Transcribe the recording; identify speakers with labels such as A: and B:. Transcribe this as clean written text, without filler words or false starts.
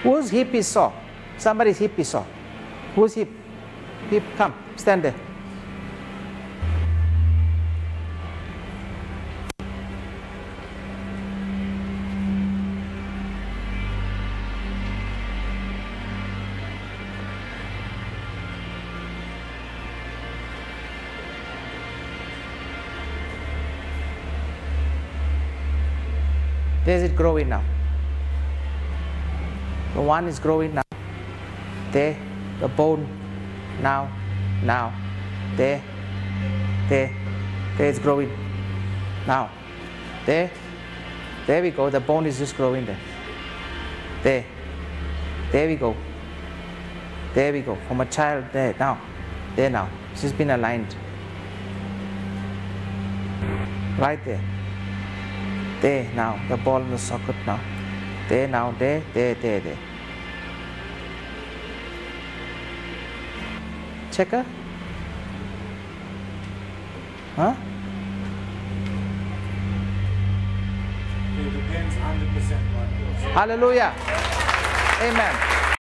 A: Whose hip is sore? Somebody's hip is sore. Whose hip? Hip, come, stand there. There's it growing now. The one is growing now. There, the bone, now, there, there it's growing. Now, there we go. The bone is just growing there. There we go. There we go. From a child, there now. It's just been aligned. Right there. There now, the ball in the socket now. There now, there. Checker? Huh?
B: It depends 100% on.
A: Hallelujah. Amen.